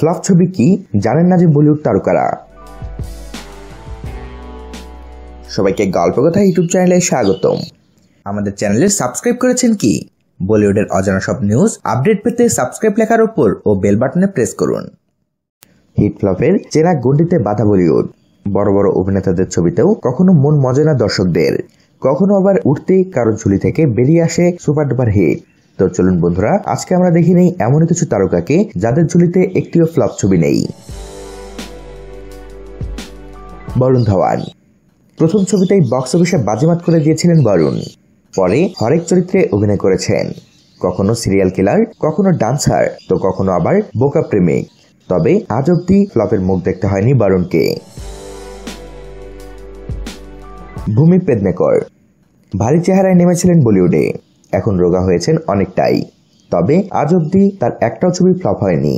Flop ছবি কি জানেন না যে বলিউড তারকারা। সবাইকে গল্পকথা ইউটিউব চ্যানেলে স্বাগতম। আমাদের চ্যানেলে সাবস্ক্রাইব করেছেন কি? বলিউডের অজানা সব নিউজ আপডেট পেতে সাবস্ক্রাইব লেখার উপর ও বেল বাটনে প্রেস করুন। হিট ফ্লপের চেনা গণ্ডিতে বাধা বলিউড। বড় বড় অভিনেতাদের ছবিতেও কখনো মন মজে না দর্শকদের, কখনো আবার উঠতে কারো ঝুলি থেকে বেরিয়ে আসে সুপার ডুপার হিট। তো চলুন বন্ধুরা, আজকে আমরা দেখে নেই এমন কিছু তারকাকে যাদের ঝুলিতে একটিও ফ্লপ ছবি নেই। বরুণ ধাওয়ান। প্রথম ছবিতেই বক্স অফিসে বাজিমাত করে দিয়েছিলেন বরুণ। পরে হরেক চরিত্রে অভিনয় করেছেন, কখনো সিরিয়াল কিলার, কখনো ডান্সার, তো কখনো আবার বোকা প্রেমিক। তবে আজ অব্দি ফ্লপের মুখ দেখতে হয়নি বরুণকে। ভূমি পেদনেকর। ভারী চেহারায় নেমেছিলেন বলিউডে, এখন রোগা হয়েছেন অনেকটাই, তবে আজ অব্দি তার একটাও ছবি ফ্লপ হয়নি।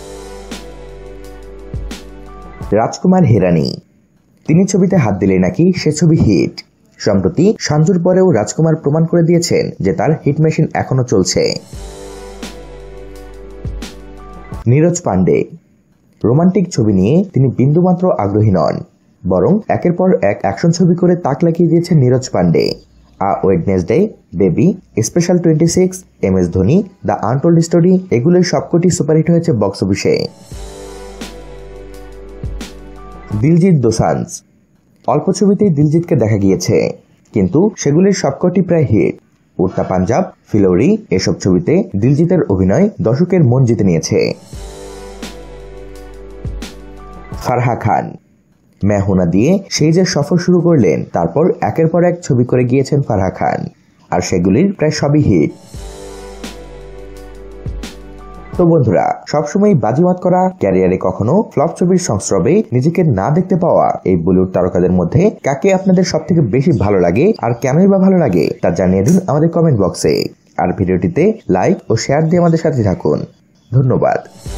রাজকুমার হিরানি। তিনি ছবিতে হাত দিলে নাকি সে ছবি হিট। সম্প্রতি সঞ্জুর পরেও রাজকুমার প্রমাণ করে দিয়েছেন যে তার হিট মেশিন এখনো চলছে। নীরজ পান্ডে। রোমান্টিক ছবি নিয়ে তিনি বিন্দুমাত্র আগ্রহী নন, বরং একের পর এক অ্যাকশন ছবি করে তাক লাগিয়ে দিয়েছেন Neeraj Pandey. A Wednesday, baby, special 26, MS Dhoni, the untold story, এগুলোর সবকটি সুপারহিট হয়েছে বক্স অফিসে। দিলজিৎ দোসাঞ্জ। অল্প ছবিতেই দিলজিৎকে দেখা গিয়েছে, কিন্তু সেগুলির সবকটি প্রায় হিট। উড়তা পাঞ্জাব, ফিলৌরি, এসব ছবিতে দিলজিতের অভিনয় দর্শকের মন জিতে নিয়েছে। ফারহা খান। মেহুনা দিয়ে সেই যে সফর শুরু করলেন, তারপর একের পর এক ছবি করে গিয়েছেন ফারহা খান, আর সেগুলির প্রায় সবই হিট। তো বন্ধুরা, সবসময় বাজিমাত করা, ক্যারিয়ারে কখনো ফ্লপ ছবির সংস্রবে নিজেকে না দেখতে পাওয়া এই বলিউড তারকাদের মধ্যে কাকে আপনাদের সব থেকে বেশি ভালো লাগে আর কেনই বা ভালো লাগে তা জানিয়ে দিন আমাদের কমেন্ট বক্সে। আর ভিডিওটিতে লাইক ও শেয়ার দিয়ে আমাদের সাথে থাকুন। ধন্যবাদ।